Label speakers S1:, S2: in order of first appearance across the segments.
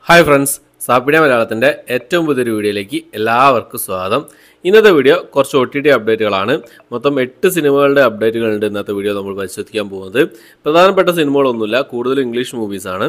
S1: Hi friends, സാപ്പിയുടെ മലയാളത്തിൻ്റെ ഏറ്റവും പുതിയൊരു വീഡിയോയിലേക്ക് എല്ലാവർക്കും സ്വാഗതം. ഇന്നത്തെ വീഡിയോ കുറച്ച് OTT അപ്ഡേറ്റുകളാണ്. മൊത്തം 8 സിനിമകളുടെ അപ്ഡേറ്റുകളുണ്ട് ഇന്നത്തെ വീഡിയോ നമ്മൾ പരിശോധിക്കാൻ പോകുന്നത്. പ്രധാനപ്പെട്ട സിനിമകളൊന്നുമില്ല, കൂടുതൽ ഇംഗ്ലീഷ് മൂവീസാണ്.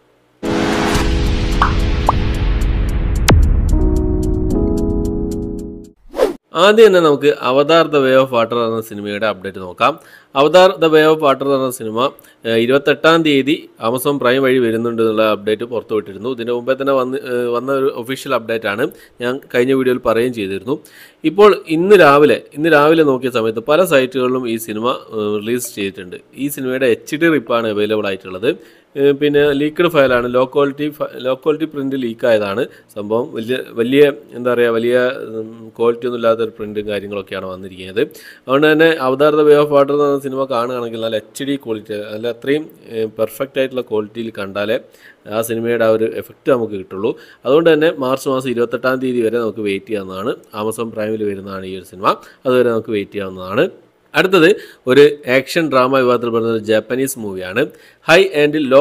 S1: ആദ്യം തന്നെ നമുക്ക് Avatar the way of water എന്ന സിനിമയുടെ അപ്ഡേറ്റ് നോക്കാം. Avatar the way of water എന്ന സിനിമ 28-ാം തീയതി ആമസോൺ പ്രൈം വഴി വരുന്നുണ്ട് എന്നുള്ള അപ്ഡേറ്റ് പുറത്തുവിട്ടിരുന്നു. ഇതിന് മുമ്പേ തന്നെ വന്ന ഒരു ഒഫീഷ്യൽ അപ്ഡേറ്റ് ആണ്. ഞാൻ കഴിഞ്ഞ വീഡിയോയിൽ പറയുകയും ചെയ്തിരുന്നു. ഇപ്പോൾ ഇന്ന് രാവിലെ നോക്കിയ സമയത്ത് പല സൈറ്റുകളിലും ഈ സിനിമ റിലീസ് ചെയ്തിട്ടുണ്ട്. ഈ സിനിമയുടെ HD റിപ്പാണ് അവൈലബിൾ ആയിട്ടുള്ളത്. പിന്നെ ലീക്ക്ഡ് ഫയലാണ്, ലോ ക്വാളിറ്റി പ്രിൻ്റ് ലീക്കായതാണ് സംഭവം. വലിയ എന്താ പറയുക, വലിയ ക്വാളിറ്റി ഒന്നും ഇല്ലാത്തൊരു പ്രിൻറ്റും കാര്യങ്ങളൊക്കെയാണ് വന്നിരിക്കുന്നത്. അതുകൊണ്ട് തന്നെ Avatar the way of water എന്ന സിനിമ കാണുകയാണെങ്കിൽ നല്ല HD ക്വാളിറ്റി, നല്ല അത്രയും പെർഫെക്റ്റ് ആയിട്ടുള്ള ക്വാളിറ്റിയിൽ കണ്ടാലേ ആ സിനിമയുടെ ആ ഒരു എഫക്റ്റ് നമുക്ക് കിട്ടുള്ളൂ. അതുകൊണ്ട് തന്നെ മാർച്ച് മാസം 28-ാം തീയതി വരെ നമുക്ക് വെയിറ്റ് ചെയ്യാവുന്നതാണ്. ആമസോൺ പ്രൈമിൽ വരുന്നതാണ് ഈ ഒരു സിനിമ. അതുവരെ നമുക്ക് വെയിറ്റ് ചെയ്യാവുന്നതാണ്. അടുത്തത് ഒരു ആക്ഷൻ ഡ്രാമ വിഭാഗത്തിൽപ്പെടുന്ന ഒരു ജാപ്പനീസ് മൂവിയാണ്. High and low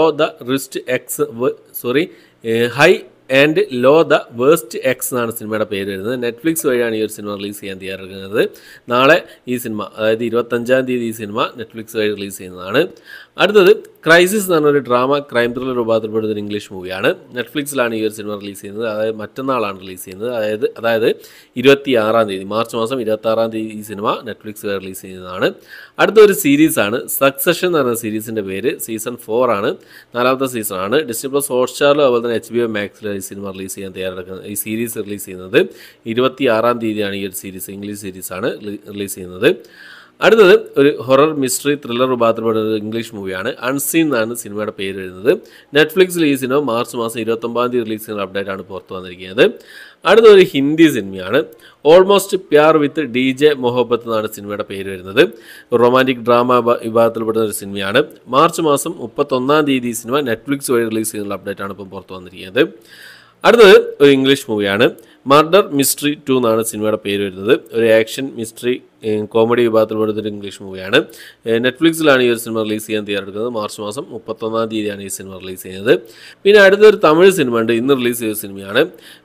S1: the worst X എന്നാണ് സിനിമയുടെ പേര് വരുന്നത്. നെറ്റ്ഫ്ലിക്സ് വഴിയാണ് ഈ ഒരു സിനിമ റിലീസ് ചെയ്യാൻ തയ്യാറെടുക്കുന്നത്. നാളെ ഈ സിനിമ, അതായത് 25-ാം തീയതി ഈ സിനിമ നെറ്റ്ഫ്ലിക്സ് വഴി റിലീസ് ചെയ്യുന്നതാണ്. അടുത്തത് ക്രൈസിസ് എന്ന് പറഞ്ഞൊരു ഡ്രാമ ക്രൈം ത്രില്ലർ വിഭാഗത്തിൽപ്പെടുന്ന ഒരു ഇംഗ്ലീഷ് മൂവിയാണ്. നെറ്റ്ഫ്ലിക്സിലാണ് ഈ ഒരു സിനിമ റിലീസ് ചെയ്യുന്നത്. അതായത് മറ്റന്നാളാണ് റിലീസ് ചെയ്യുന്നത്. അതായത് 26-ാം തീയതി, മാർച്ച് മാസം 26-ാം തീയതി ഈ സിനിമ നെറ്റ്ഫ്ലിക്സ് വഴി റിലീസ് ചെയ്യുന്നതാണ്. അടുത്തൊരു സീരീസാണ് സക്സഷൻ എന്ന് പറഞ്ഞ സീരീസിൻ്റെ പേര്. സീസൺ 4 ആണ്, 4ാമത്തെ സീസണാണ്. ഡിസ്നി+ ഹോട്ട്സ്റ്റാറിലും അതുപോലെ തന്നെ HBO മാക്സിലും ഈ സിനിമ റിലീസ് ചെയ്യാൻ തയ്യാറെടുക്കുന്നത്. ഈ സീരീസ് റിലീസ് ചെയ്യുന്നത് 26-ാം തീയതിയാണ്. ഈ ഒരു സീരീസ് ഇംഗ്ലീഷ് സീരീസാണ് റിലീസ് ചെയ്യുന്നത്. അടുത്തത് ഒരു ഹൊറർ മിസ്റ്ററി ത്രില്ലർ വിഭാഗത്തിൽപ്പെടുന്ന ഒരു ഇംഗ്ലീഷ് മൂവിയാണ്. അൺസീൻ എന്നാണ് സിനിമയുടെ പേര് വരുന്നത്. നെറ്റ്ഫ്ലിക്സിൽ ഈ സിനിമ മാർച്ച് മാസം 29-ാം തീയതി റിലീസ് ചെയ്യുന്ന അപ്ഡേറ്റ് ആണ് പുറത്തു വന്നിരിക്കുന്നത്. അടുത്തൊരു ഹിന്ദി സിനിമയാണ്. ഓൾമോസ്റ്റ് പ്യാർ വിത്ത് DJ മൊഹബത്ത് എന്നാണ് സിനിമയുടെ പേര് വരുന്നത്. റൊമാൻറ്റിക് ഡ്രാമ വിഭാഗത്തിൽപ്പെടുന്ന ഒരു സിനിമയാണ്. മാർച്ച് മാസം 31-ാം തീയതി ഈ സിനിമ നെറ്റ്ഫ്ലിക്സ് വഴി റിലീസ് ചെയ്യുന്ന അപ്ഡേറ്റ് ആണ് ഇപ്പം പുറത്തു വന്നിരിക്കുന്നത്. അടുത്തത് ഒരു ഇംഗ്ലീഷ് മൂവിയാണ്. മർഡർ മിസ്റ്ററി 2 എന്നാണ് സിനിമയുടെ പേര് വരുന്നത്. ഒരു ആക്ഷൻ മിസ്റ്ററി കോമഡി വിഭാഗത്തിൽപ്പെടുന്ന ഒരു ഇംഗ്ലീഷ് മൂവിയാണ്. നെറ്റ്ഫ്ലിക്സിലാണ് ഈ ഒരു സിനിമ റിലീസ് ചെയ്യാൻ തയ്യാറെടുക്കുന്നത്. മാർച്ച് മാസം 31-ാം തീയതിയാണ് ഈ സിനിമ റിലീസ് ചെയ്യുന്നത്. പിന്നെ അടുത്തൊരു തമിഴ് സിനിമ ഉണ്ട്, ഇന്ന് റിലീസ് ചെയ്ത സിനിമയാണ്.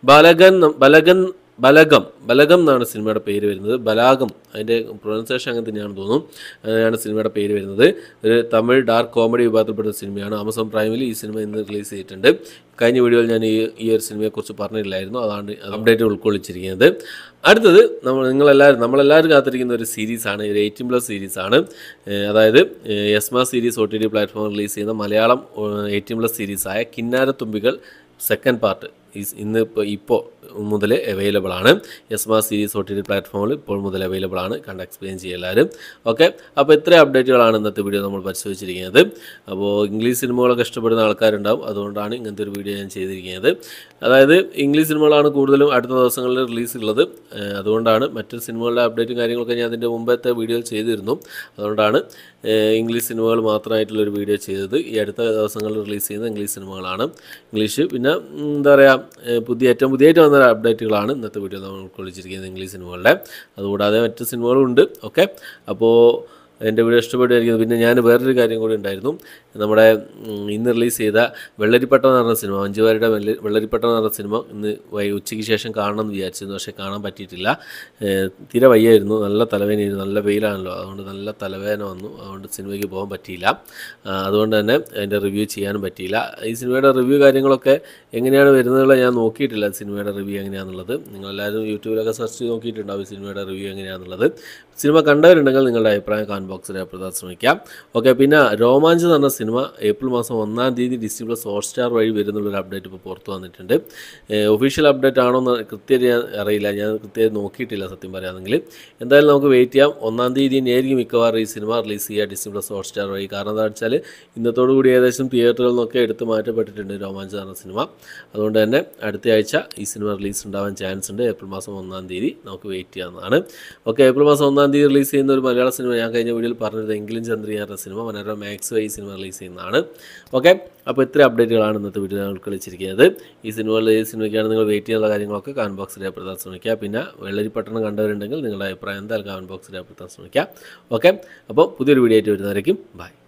S1: ബലഗം എന്നാണ് സിനിമയുടെ പേര് വരുന്നത്. ബലാഗം, അതിൻ്റെ പ്രൊനൗൺസിയേഷൻ അങ്ങനെ തന്നെയാണെന്ന് തോന്നുന്നു. അങ്ങനെയാണ് സിനിമയുടെ പേര് വരുന്നത്. ഒരു തമിഴ് ഡാർക്ക് കോമഡി വിഭാഗത്തിൽപ്പെട്ട സിനിമയാണ്. ആമസോൺ പ്രൈമിൽ ഈ സിനിമ ഇന്ന് റിലീസ് ചെയ്തിട്ടുണ്ട്. കഴിഞ്ഞ വീഡിയോയിൽ ഞാൻ ഈ ഒരു സിനിമയെക്കുറിച്ച് പറഞ്ഞിട്ടില്ലായിരുന്നു, അതാണ് അപ്ഡേറ്റ് ഉൾക്കൊള്ളിച്ചിരിക്കുന്നത്. അടുത്തത് നമ്മളെല്ലാവരും കാത്തിരിക്കുന്ന ഒരു സീരീസാണ്, ഒരു 18+ സീരീസാണ്. അതായത് യസ്മ സീരീസ് OTT പ്ലാറ്റ്ഫോമിൽ റിലീസ് ചെയ്യുന്ന മലയാളം 18+ സീരീസായ കിന്നാരത്തുമ്പികൾ സെക്കൻഡ് പാർട്ട് ഇപ്പോൾ മുതൽ അവൈലബിൾ ആണ്. യസ്മ സീരീസ് OTT പ്ലാറ്റ്ഫോമിൽ ഇപ്പോൾ മുതൽ അവൈലബിൾ ആണ്. കണ്ട് എക്സ്പ്ലെയിൻ ചെയ്യുക എല്ലാവരും. ഓക്കെ, അപ്പോൾ ഇത്രയും അപ്ഡേറ്റുകളാണ് ഇന്നത്തെ വീഡിയോ നമ്മൾ പരിശോധിച്ചിരിക്കുന്നത്. അപ്പോൾ ഇംഗ്ലീഷ് സിനിമകളൊക്കെ ഇഷ്ടപ്പെടുന്ന ആൾക്കാരുണ്ടാവും, അതുകൊണ്ടാണ് ഇങ്ങനത്തെ ഒരു വീഡിയോ ഞാൻ ചെയ്തിരിക്കുന്നത്. അതായത് ഇംഗ്ലീഷ് സിനിമകളാണ് കൂടുതലും അടുത്ത ദിവസങ്ങളിൽ റിലീസ് ഉള്ളത്. അതുകൊണ്ടാണ് മറ്റു സിനിമകളുടെ അപ്ഡേറ്റും കാര്യങ്ങളൊക്കെ ഞാൻ അതിൻ്റെ മുമ്പത്തെ വീഡിയോയിൽ ചെയ്തിരുന്നു. അതുകൊണ്ടാണ് ഇംഗ്ലീഷ് സിനിമകൾ മാത്രമായിട്ടുള്ളൊരു വീഡിയോ ചെയ്തത്. ഈ അടുത്ത ദിവസങ്ങളിൽ റിലീസ് ചെയ്യുന്ന ഇംഗ്ലീഷ് സിനിമകളാണ്. ഇംഗ്ലീഷ് പിന്നെ എന്താ പറയുക, ഏറ്റവും പുതിയതായിട്ട് വന്ന അപ്ഡേറ്റുകളാണ് ഇന്നത്തെ വീഡിയോ നമ്മൾ ഉൾക്കൊള്ളിച്ചിരിക്കുന്നത് ഇംഗ്ലീഷ് സിനിമകളുടെ. അതുകൂടാതെ മറ്റ് സിനിമകളും ഉണ്ട്. ഓക്കെ, അപ്പോൾ എൻ്റെ വീഡിയോ ഇഷ്ടപ്പെടുമായിരിക്കും. പിന്നെ ഞാൻ വേറൊരു കാര്യം കൂടി ഉണ്ടായിരുന്നു. നമ്മുടെ ഇന്ന് റിലീസ് ചെയ്ത വെള്ളരിപ്പട്ടം എന്ന് പറഞ്ഞ സിനിമ, മഞ്ജുവാരിയുടെ വെള്ളരിപ്പട്ടം എന്ന് പറഞ്ഞ സിനിമ ഇന്ന് ഉച്ചയ്ക്ക് ശേഷം കാണണം എന്ന് വിചാരിച്ചിരുന്നു. പക്ഷേ കാണാൻ പറ്റിയിട്ടില്ല. തീരെ വയ്യായിരുന്നു, നല്ല തലവേദനയായിരുന്നു. നല്ല വെയിലാണല്ലോ, അതുകൊണ്ട് നല്ല തലവേദന വന്നു. അതുകൊണ്ട് സിനിമയ്ക്ക് പോകാൻ പറ്റിയില്ല. അതുകൊണ്ട് തന്നെ അതിൻ്റെ റിവ്യൂ ചെയ്യാനും പറ്റിയില്ല. ഈ സിനിമയുടെ റിവ്യൂ കാര്യങ്ങളൊക്കെ എങ്ങനെയാണ് വരുന്നതെന്നുള്ള ഞാൻ നോക്കിയിട്ടില്ല. സിനിമയുടെ റിവ്യൂ എങ്ങനെയാണെന്നുള്ളത് നിങ്ങളെല്ലാവരും യൂട്യൂബിലൊക്കെ സെർച്ച് ചെയ്ത് നോക്കിയിട്ടുണ്ടാവും ഈ സിനിമയുടെ റിവ്യൂ എങ്ങനെയാണെന്നുള്ളത്. സിനിമ കണ്ടവരുണ്ടെങ്കിൽ നിങ്ങളുടെ അഭിപ്രായം കമന്റ് ബോക്സിൽ രേഖപ്പെടുത്താൻ ശ്രമിക്കാം. ഓക്കെ, പിന്നെ രോമാഞ്ചം എന്ന് പറഞ്ഞ സിനിമ ഏപ്രിൽ മാസം 1-ാം തീയതി ഡിസ്നി+ ഹോട്ട്സ്റ്റാർ വഴി വരുന്നുള്ളൊരു അപ്ഡേറ്റ് ഇപ്പോൾ പുറത്തു വന്നിട്ടുണ്ട്. ഒഫീഷ്യൽ അപ്ഡേറ്റ് ആണോ എന്ന് കൃത്യമായിട്ട് ഞാൻ അറിയില്ല, ഞാൻ കൃത്യമായി നോക്കിയിട്ടില്ല സത്യം പറയുകയാണെങ്കിൽ. എന്തായാലും നമുക്ക് വെയിറ്റ് ചെയ്യാം. 1-ാം തീയതി തന്നെയായിരിക്കും മിക്കവാറും ഈ സിനിമ റിലീസ് ചെയ്യുക ഡിസ്നി+ ഹോട്ട്സ്റ്റാർ വഴി. കാരണം എന്താ വെച്ചാൽ ഇന്നത്തോടുകൂടി ഏകദേശം തിയേറ്ററുകളിൽ നിന്നൊക്കെ എടുത്ത് മാറ്റപ്പെട്ടിട്ടുണ്ട് രോമാഞ്ചം എന്ന സിനിമ. അതുകൊണ്ട് തന്നെ അടുത്ത ആഴ്ച ഈ സിനിമ റിലീസ് ഉണ്ടാവാൻ ചാൻസ് ഉണ്ട്. ഏപ്രിൽ മാസം 1-ാം തീയതി നമുക്ക് വെയിറ്റ് ചെയ്യാവുന്നതാണ്. ഓക്കെ, ഏപ്രിൽ മാസം 1-ാം തീയതി റിലീസ് ചെയ്യുന്ന ഒരു മലയാള സിനിമ ഞാൻ കഴിഞ്ഞ വീഡിയോയിൽ പറഞ്ഞത് എങ്കിലും ചന്ദ്രിയാരുടെ സിനിമ മനോരമ മാക്സ് വഴി സിനിമ റിലീസ് ചെയ്യുന്നതാണ്. ഓക്കെ, അപ്പോൾ ഇത്ര അപ്ഡേറ്റുകളാണ് ഇന്നത്തെ വീഡിയോ ഞാൻ ഉൾക്കൊള്ളിച്ചിരിക്കുന്നത്. ഈ സിനിമയ്ക്കാണ് നിങ്ങൾ വെയിറ്റ് ചെയ്യാനുള്ള കാര്യങ്ങളൊക്കെ കമന്റ് ബോക്സിൽ രേഖപ്പെടുത്താൻ ശ്രമിക്കുക. പിന്നെ വെള്ളരിപ്പട്ടണം കണ്ടവരുണ്ടെങ്കിൽ നിങ്ങളുടെ അഭിപ്രായം എന്തായാലും കമന്റ് ബോക്സിൽ രേഖപ്പെടുത്താൻ ശ്രമിക്കുക. ഓക്കെ, അപ്പോൾ പുതിയൊരു വീഡിയോ ആയിട്ട് വരുന്നതായിരിക്കും. ബൈ.